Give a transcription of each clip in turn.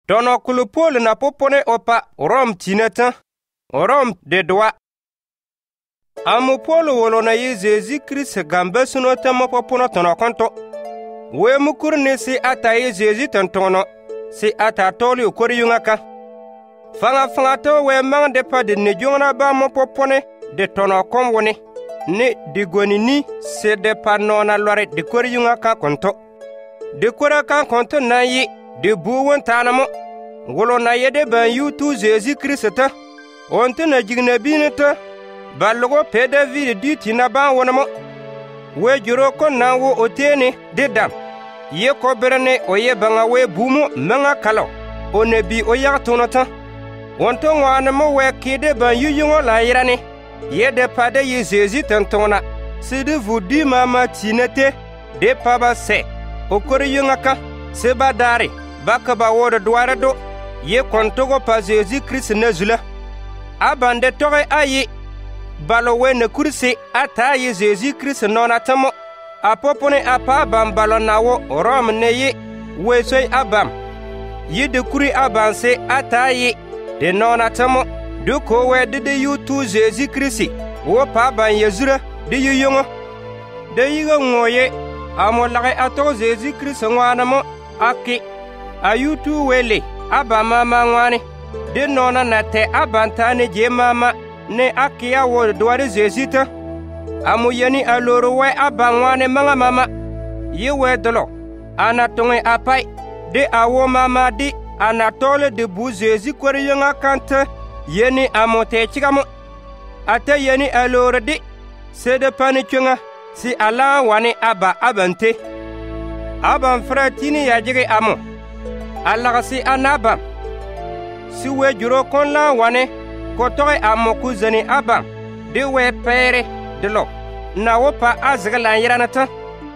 Tono kulupol na popone opa Rome tineta. Rome de droit. Amu Paul wolo na ye Jésus Christ gambe suno tamo popono tono konto. We mukurni si ata ye Jésus tontono. Si ata toli ukori yungaka. Fanga to we mang de pa de nejona ba mo popone de tono komwone. Ni digoni ni se de pa nona lore de kori yungaka konto. De kora kan konto na yi de buwon tanamo. Wolo na ye de ban yutu Jésus Christ ta. Onte na jigna bineta. Balogo pede vide di tina ban wonamo. We juro kon na wo otene de dam. Ye ko berene o ye banga we bumo manga kalo. O ne bi o ya tonota. Wonto ngwana mo we kide ban yuyungo la yirane. Ye de pade ye Jésus tantona. Se de vous di mama tinete de paba se. O kori yungaka se badare baka ba wodo douara do. Ye kontogo pa Jésus Christ nezula. Abande tore ayi balo we ne kursi ata ye Jésus Christ non atamo apopone apa bam balo nawo Rome ne ye we soy abam ye de kuri abanse ata ye de non atamo du ko we de yutu Jésus Christ wo pa ban yezura de yuyongo de yigo ngoye amo lage ato Jésus Christ ngwanamo aki ayutu wele abama mangwane de nona na te abantane je mama ne akia wo doare Jésus amu yani aloro we abangwane manga mama ye we dolo anatonge apai de awo mama di anatole de bu Jésus kori yonga kante yeni amote chigamo ate yani aloro di se de panichunga si ala wani aba abante aban fratini ya jige amo ala si anaba si we juro kon la wane ko toy amoku zani aban de we pere de lo na wo pa azgala yiranata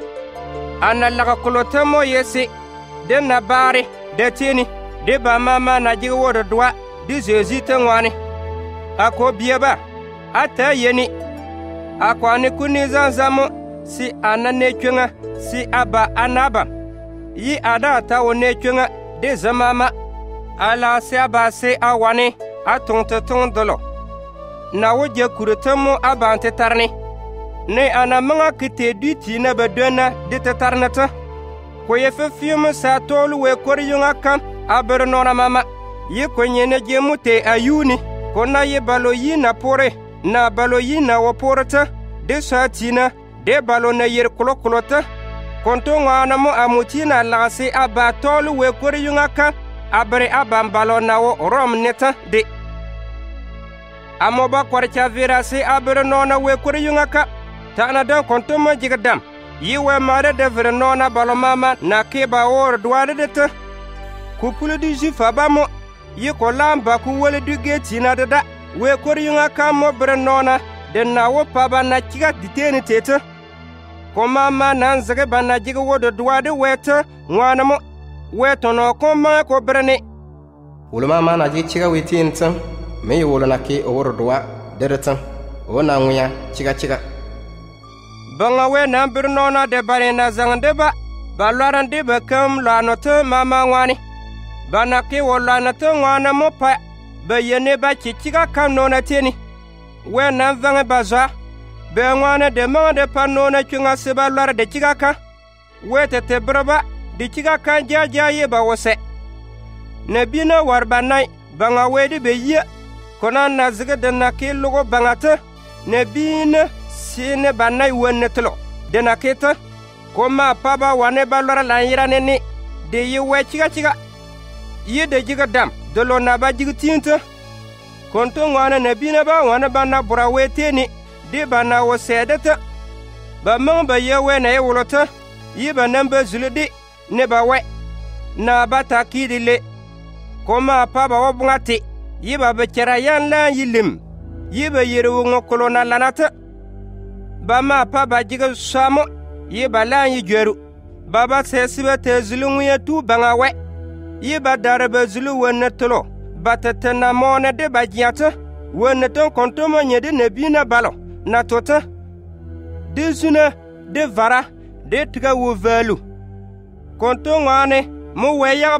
ana laga kolotamo yesi de na bare de tini de ba mama na jige wodo dwa di Jésus tangwane ako biaba ata yeni akwani kuni zanzamo si anane chunga si aba anaba yi ada ta wone chunga de zamama ala se aba se awane atonte dolo na woje kurutamo abante tarni ne anamanga kite duti na badona de tarnata ko ye fefiyum sa tolu we koriyunga kam aberno mama ye konyene jemute ayuni kona ye baloyi na pore na baloyi na woporata de satina de balona yer kulokulota konto ngana mo amutina lase aba tolu we koriyunga kam abre abambalo na wo Rome neta de amoba kwarcha virase abre nona we koriyunga ka tana dan konto ma jigadam yiwe mare de vre nona balo mama na keba wor douade de te kupulu di jifa bamo yi ko lamba ku wole du geti na dada we koriyunga ka mo bre nona de na wo paba na kiga diteni tete ko mama nan zage bana jiga wodo douade weta ngwana mo wetono koma ko brene ulama mana ji chiga witin tan me wolo na ke oworo doa deratan wona nguya chiga banga we na birno na de bare na zangde ba balwaran de ba kam lanote mama ngwani bana ke wolo na to ngwana mo pa ba yene ba chiga kam no na teni we na vanga bazwa be ngwana de ma de pa no na chunga se balwar de chiga ka we tete braba di chiga kan jaja ye ba wose ne bina warbanai banga wedi be ye kona na ziga de na ke logo bangata ne bina sine banai wonne tlo de na keta koma paba wane balora la yirane ni de ye we chiga ye de jiga dam de lo na ba jiga tinta konto ngwana ne bina ba wana bana bura weteni de bana wosedeta ba mang ba ye we na ye wolota ye ba namba zuludi ne ba we na bata kidile koma paba wobungati yiba bekera yan la yilim yiba yeru ngokolo na lanata bama paba jiga samo yiba la yjeru baba sesibe te zulungu ya tu banga we yiba daraba zulu wonetlo batatana mona de bajiata woneton kontomo nyede ne bina balo na tota de zuna de vara de tiga wo valu konto ngane mo we yaba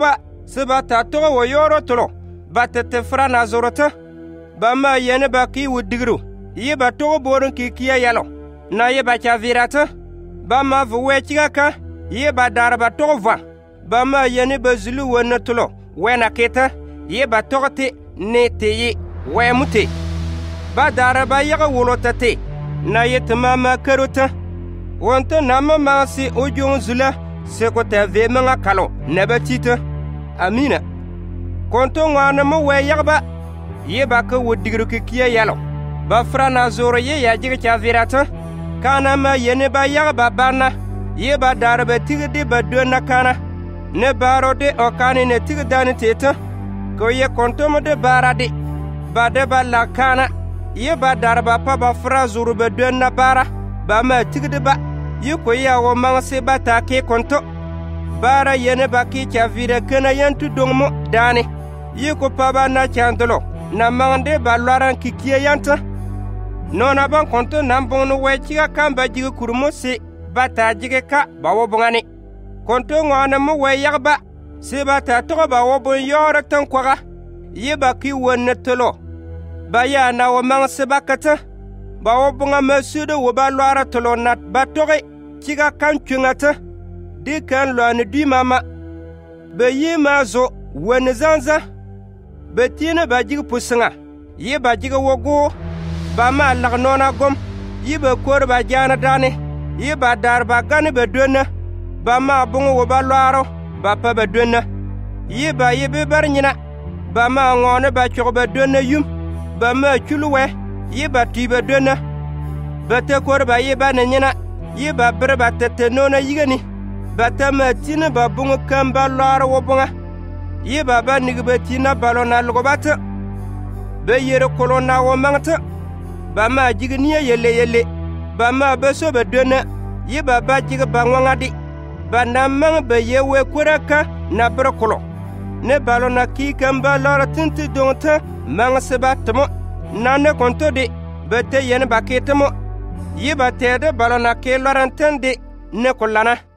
Seba ta togo wo yoro tolo ba tete fra na zorota ba ma yene ba ki wudigru ye ba togo borun ki kiya yalo na ye ba cha virata ba ma vuwe chigaka ye ba dar ba togo va ba ma yene ba zulu wona tolo wena keta ye ba togote ne te ye we mute ba dar ba yaga wolotate na ye tama karota wonto nama ma si ojon zula se ko ta ve manga kalo ne ba tita amina konto ngwana mo we yagba ye ba ka wodigru ki kiya yalo ba frana zoro ye ya jiga cha virata kana ma yene ba yagba bana ye ba darba tigde ba dona kana ne baro de okani ne tigdani teta ko ye konto mo de barade ba de ba la kana ye ba darba pa ba fra zoro ba dona bara ba ma tigde ba ye ko ya wo mangse ba ta ke konto bara yene ba ki cha vira kana yantu dongmo dane ye ko pa ba na chandolo na mangde ba lwaran kikiya yanta nona ban konto nambonu we chiga kamba jiga kurmo se bata jige ka ba wo bongani konto ngwana mo we yagba se bata to ba wo bon yora tan kwaga ye ba ki wonne tolo ba ya na wo mang se bakata ba wo bonga masudo wo ba lwara tolo nat ba toge chiga kan chungata de kan lwani di mama be yi mazo woni zanza betina ba jig pusinga ye ba jig wogo ba ma lag nona gom ye ba kor ba jana dane ye ba dar ba gane be donna ba ma bungo wo ba lwaro ba pa be donna ye ba ye be bar nyina ba ma ngone ba chog be donna yum ba ma chuluwe ye ba ti be donna ba te kor ba ye ba ne nyina ye ba ber ba tete nona yigani ba ta ma tina ba bungo kan ba lwaro wo bunga ye baba nigbe tina balona logobata be yere kolona wo mangta ba ma jigniya yele ba ma beso be dona ye baba jiga bangwangadi ba namang be yewe kuraka na brokolo ne balona ki kamba lora tinti donta mangse batmo nane konto de bete yen baketmo ye batede balona ke lorantende ne kolana